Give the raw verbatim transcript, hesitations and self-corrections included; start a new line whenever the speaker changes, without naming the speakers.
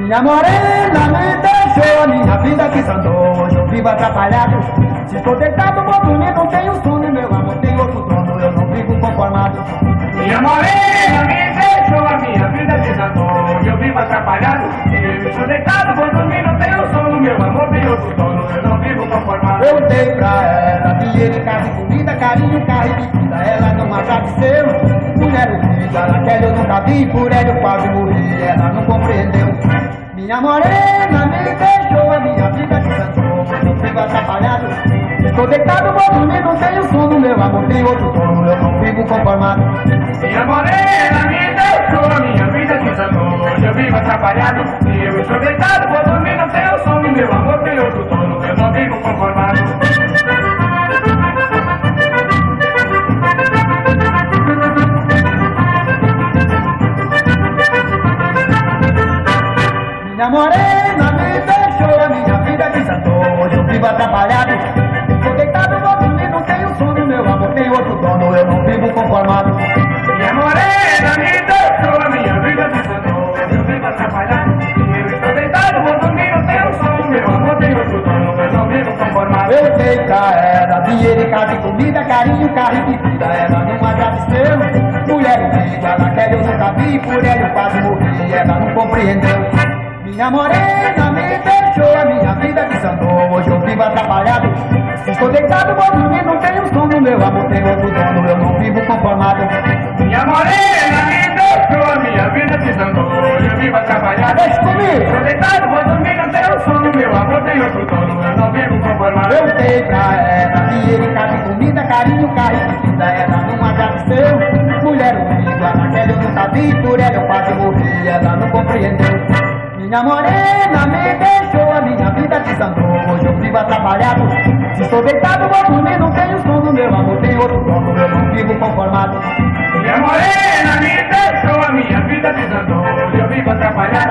Minha morena me deixou, a minha vida desandou. Hoje eu vivo atrapalhado. Se estou deitado, vou dormir, não tenho sono. Meu amor tem outro dono, eu não vivo conformado.
Minha morena me deixou, a minha vida desandou. Hoje eu vivo atrapalhado. Se estou deitado, vou dormir, não tenho sono. Meu amor tem outro dono, eu não vivo conformado.
Eu dei pra ela dinheiro, casa e comida, carinho, carro e bebida. Ela não agradeceu, mulher unida. Naquela eu nunca vi, por ela eu quase morri. Ela não compreendeu. Minha morena me deixou, a minha vida desandou. Eu vivo atrapalhado. Estou deitado, vou dormir, não tenho sono. Meu amor tem outro dono, eu não vivo conformado.
Minha morena me deixou, a minha vida desandou. Hoje eu vivo atrapalhado. E eu estou deitado, vou dormir, não tenho sono. Meu amor tem outro dono, eu não vivo conformado.
Minha morena me deixou, a minha vida desandou. Hoje eu vivo atrapalhado. Estou deitado, vou dormir, não tenho sono. Meu amor tem outro dono, eu não vivo conformado.
Minha morena me deixou, a minha vida desandou. Hoje eu vivo atrapalhado. E eu estou deitado, vou dormir, não tenho sono. Meu amor tem outro dono, eu não vivo conformado.
Eu dei pra ela dinheiro, casa e comida, carinho, carro e bebida. Ela não agradeceu, mulher unida. Naquela eu nunca vi, por ela eu quase morri. Ela não compreendeu. Minha morena me deixou, a minha vida desandou. Hoje eu vivo atrapalhado. Estou deitado, vou dormir, não tenho sono. Meu amor tem outro dono, eu não vivo conformado.
Minha morena me deixou, a minha vida desandou. Hoje eu vivo atrapalhado.
Deixa comigo.
Estou deitado, vou dormir, não tenho sono. Meu amor tem outro dono, eu não vivo conformado.
Eu dei pra ela dinheiro, casa e comida, carinho, carro e bebida. Ela não agradeceu, mulher unida. Naquela eu nunca vi, por ela eu quase morri. Ela não compreendeu. Minha morena me deixou, a minha vida desandou. Hoje eu vivo atrapalhado. Se estou deitado, vou dormir, não tenho sono. Meu amor tem outro dono, eu não vivo conformado.
Minha morena me deixou, a minha vida desandou. Hoje eu vivo atrapalhado.